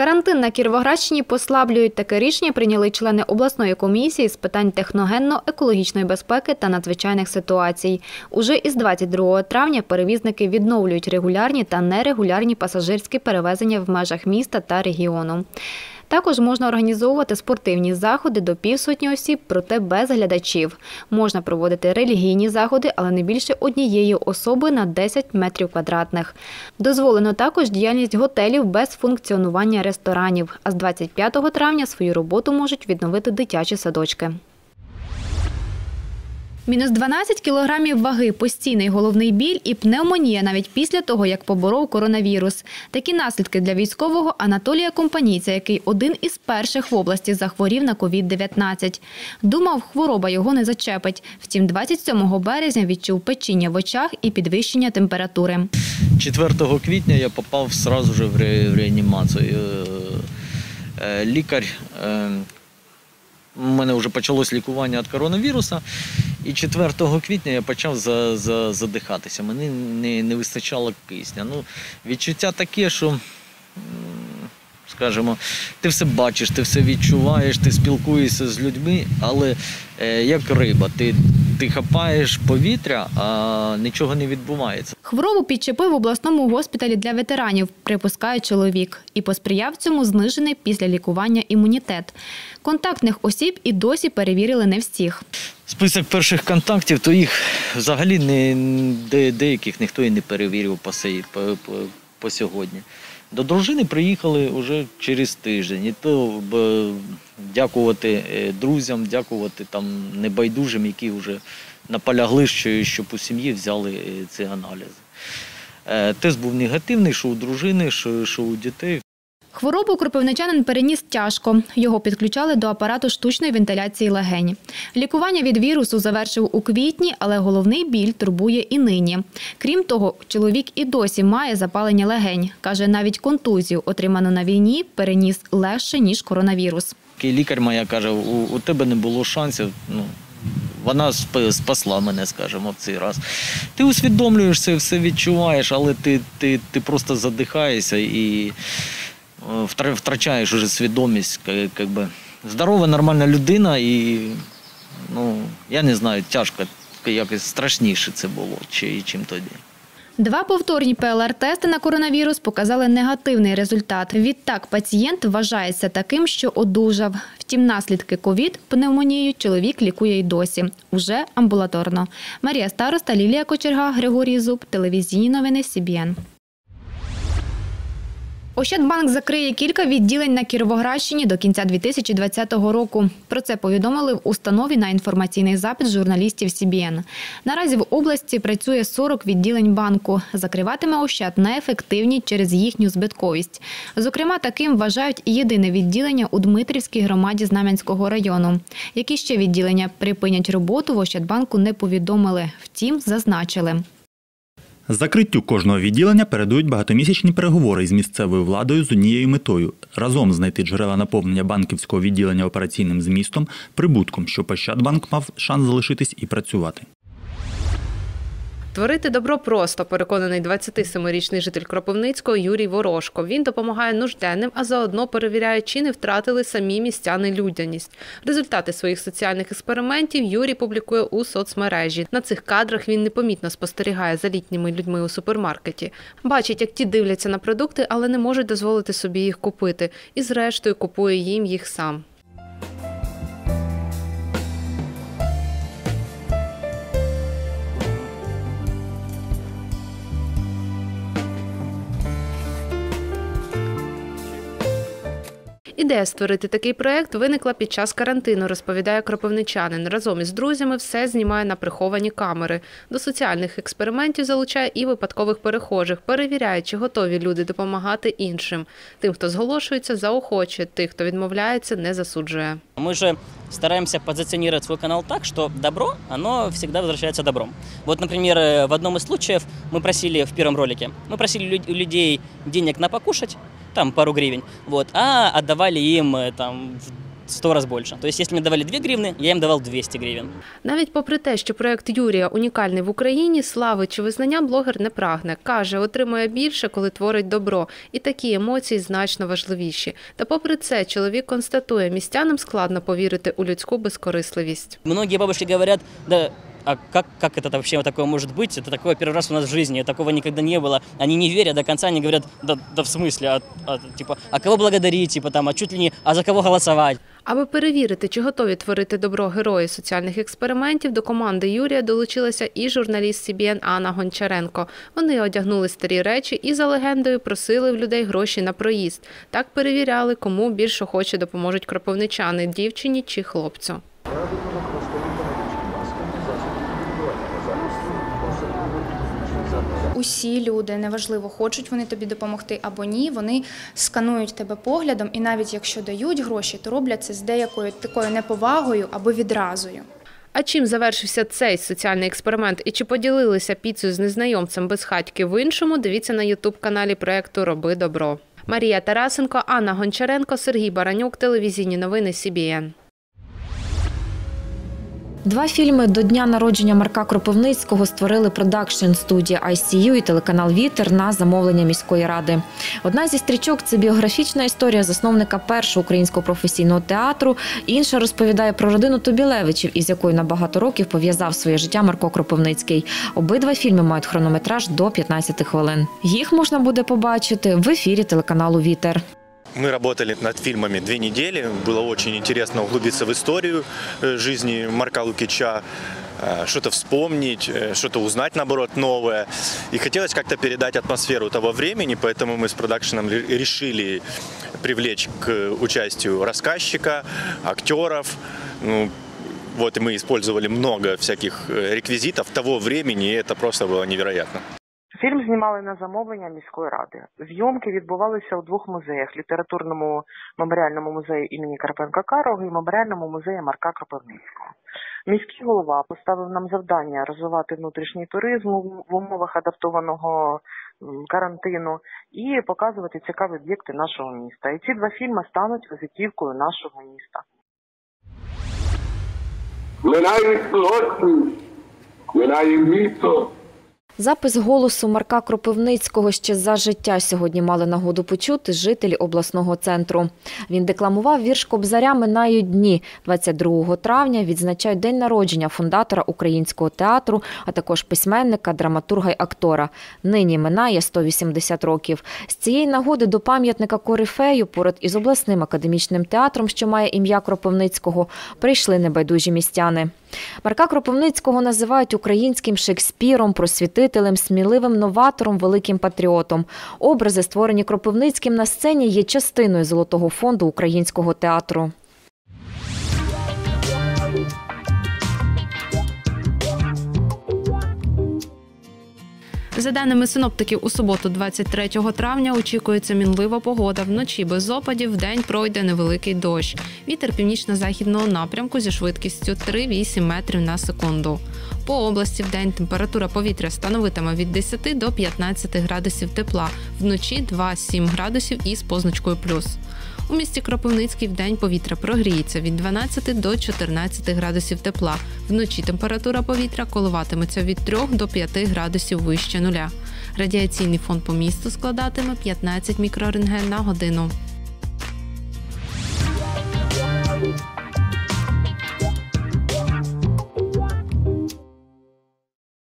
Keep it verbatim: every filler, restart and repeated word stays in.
Карантин на Кіровоградщині послаблюють. Таке рішення прийняли члени обласної комісії з питань техногенно-екологічної безпеки та надзвичайних ситуацій. Уже із двадцять другого травня перевізники відновлюють регулярні та нерегулярні пасажирські перевезення в межах міста та регіону. Також можна організовувати спортивні заходи до півсотні осіб, проте без глядачів. Можна проводити релігійні заходи, але не більше однієї особи на десять метрів квадратних. Дозволено також діяльність готелів без функціонування ресторанів. А з двадцять п'ятого травня свою роботу можуть відновити дитячі садочки. Мінус дванадцять кілограмів ваги, постійний головний біль і пневмонія навіть після того, як поборов коронавірус. Такі наслідки для військового Анатолія Компанійця, який один із перших в області захворів на ковід дев'ятнадцять. Думав, хвороба його не зачепить. Втім, двадцять сьомого березня відчув печіння в очах і підвищення температури. четвертого квітня я попав одразу ж в реанімацію. Лікар, у мене вже почалось лікування від коронавірусу. І четвертого квітня я почав за, за, задихатися. Мені не, не вистачало кисня. Ну, відчуття таке, що, скажімо, ти все бачиш, ти все відчуваєш, ти спілкуєшся з людьми, але е, як риба, ти, ти хапаєш повітря, а нічого не відбувається. Хворобу підчепив в обласному госпіталі для ветеранів, припускає чоловік. І посприяв цьому знижений після лікування імунітет. Контактних осіб і досі перевірили не всіх. Список перших контактів, то їх взагалі не, де, деяких ніхто і не перевірив по, по, по, по сьогодні. До дружини приїхали вже через тиждень. І то б, дякувати друзям, дякувати там небайдужим, які вже наполягли, щоб у сім'ї взяли ці аналізи. Тест був негативний, що у дружини, що, що у дітей. Хворобу кропивничанин переніс тяжко. Його підключали до апарату штучної вентиляції легень. Лікування від вірусу завершив у квітні, але головний біль турбує і нині. Крім того, чоловік і досі має запалення легень. Каже, навіть контузію, отриману на війні, переніс легше, ніж коронавірус. Лікар моя каже, у, у тебе не було шансів. Ну, вона спасла мене, скажімо, в цей раз. Ти усвідомлюєш це, все відчуваєш, але ти, ти, ти просто задихаєшся і втрачаєш уже свідомість, як би. Здорова, нормальна людина і, ну, я не знаю, тяжко, якось страшніше це було, чим тоді. Два повторні пе ел ар-тести на коронавірус показали негативний результат. Відтак пацієнт вважається таким, що одужав. Втім, наслідки ковід, пневмонію чоловік лікує й досі. Уже амбулаторно. Марія Староста, Лілія Кочерга, Григорій Зуб. Телевізійні новини Сі Бі Ен. Ощадбанк закриє кілька відділень на Кіровоградщині до кінця дві тисячі двадцятого року. Про це повідомили в установі на інформаційний запит журналістів Сі Бі Ен. Наразі в області працює сорок відділень банку. Закриватиме Ощад найефективні через їхню збитковість. Зокрема, таким вважають і єдине відділення у Дмитрівській громаді Знам'янського району. Які ще відділення припинять роботу, в Ощадбанку не повідомили. Втім, зазначили. Закриттю кожного відділення передують багатомісячні переговори із місцевою владою з однією метою – разом знайти джерела наповнення банківського відділення операційним змістом, прибутком, щоб Ощадбанк мав шанс залишитись і працювати. Творити добро просто, переконаний двадцятисемирічний житель Кропивницького Юрій Ворожко. Він допомагає нужденним, а заодно перевіряє, чи не втратили самі містяни людяність. Результати своїх соціальних експериментів Юрій публікує у соцмережі. На цих кадрах він непомітно спостерігає за літніми людьми у супермаркеті. Бачить, як ті дивляться на продукти, але не можуть дозволити собі їх купити. І зрештою купує їм їх сам. Ідея створити такий проєкт виникла під час карантину, розповідає кропивничанин. Разом із друзями все знімає на приховані камери. До соціальних експериментів залучає і випадкових перехожих, перевіряє, чи готові люди допомагати іншим. Тим, хто зголошується, заохочує, тих, хто відмовляється, не засуджує. Ми ж стараемся позиционировать свой канал так, что добро, оно всегда возвращается добром. Вот, например, в одном из случаев мы просили в первом ролике, мы просили у людей денег на покушать, там пару гривен, вот, а отдавали им там сто раз больше. То есть, если мне давали две гривны, я им давал двести гривен. Навіть попри те, що проект Юрія унікальний в Україні, слави чи визнання блогер не прагне. Каже, отримує більше, коли творить добро. І такі емоції значно важливіші. Та попри це, чоловік констатує, містянам складно повірити у людську безкорисливість. Многие бабушки говорят, да, а как, как это вообще такое может быть? Это такое первый раз у нас в жизни, такого никогда не было. Они не верят до конца, они говорят, да, да в смысле, а, а, типа, а кого благодарить, типа, там, а чуть ли не, а за кого голосовать? Аби перевірити, чи готові творити добро герої соціальних експериментів, до команди Юрія долучилася і журналіст Сі Бі Ен Анна Гончаренко. Вони одягнули старі речі і, за легендою, просили в людей гроші на проїзд. Так перевіряли, кому більш охоче допоможуть кропивничани – дівчині чи хлопцю. Усі люди, неважливо, хочуть вони тобі допомогти або ні, вони сканують тебе поглядом, і навіть якщо дають гроші, то роблять це з деякою такою неповагою або відразою. А чим завершився цей соціальний експеримент і чи поділилися піцею з незнайомцем без хатьки в іншому, дивіться на ютуб-каналі проєкту «Роби добро». Марія Тарасенко, Анна Гончаренко, Сергій Баранюк, телевізійні новини Сі Бі Ен. Два фільми до дня народження Марка Кропивницького створили продакшн-студія Ай Сі Ю і телеканал «Вітер» на замовлення міської ради. Одна зі стрічок – це біографічна історія засновника першого українського професійного театру, інша розповідає про родину Тобілевичів, із якою на багато років пов'язав своє життя Марко Кропивницький. Обидва фільми мають хронометраж до п'ятнадцяти хвилин. Їх можна буде побачити в ефірі телеканалу «Вітер». Мы работали над фильмами две недели. Было очень интересно углубиться в историю жизни Марка Лукича, что-то вспомнить, что-то узнать, наоборот, новое. И хотелось как-то передать атмосферу того времени, поэтому мы с продакшеном решили привлечь к участию рассказчика, актеров. Ну, вот и мы использовали много всяких реквизитов того времени, и это просто было невероятно. Фільм знімали на замовлення міської ради. Зйомки відбувалися у двох музеях – літературному меморіальному музеї імені Карпенка-Карого і меморіальному музеї Марка Кропивницького. Міський голова поставив нам завдання розвивати внутрішній туризм в умовах адаптованого карантину і показувати цікаві об'єкти нашого міста. І ці два фільми стануть візитівкою нашого міста. Запис голосу Марка Кропивницького ще за життя сьогодні мали нагоду почути жителі обласного центру. Він декламував вірш Кобзаря «Минають дні». двадцять другого травня відзначають день народження фундатора українського театру, а також письменника, драматурга й актора. Нині минає сто вісімдесят років. З цієї нагоди до пам'ятника корифею поряд із обласним академічним театром, що має ім'я Кропивницького, прийшли небайдужі містяни. Марка Кропивницького називають українським Шекспіром, просвітителем, сміливим новатором, великим патріотом. Образи, створені Кропивницьким на сцені, є частиною Золотого фонду українського театру. За даними синоптиків, у суботу, двадцять третього травня, очікується мінлива погода. Вночі без опадів, вдень пройде невеликий дощ. Вітер північно-західного напрямку зі швидкістю три-вісім метрів на секунду. По області вдень температура повітря становитиме від десяти до п'ятнадцяти градусів тепла, вночі два-сім градусів із позначкою плюс. У місті Кропивницький вдень повітря прогріється від дванадцяти до чотирнадцяти градусів тепла. Вночі температура повітря коливатиметься від трьох до п'яти градусів вище нуля. Радіаційний фон по місту складатиме п'ятнадцять мікрорентген на годину.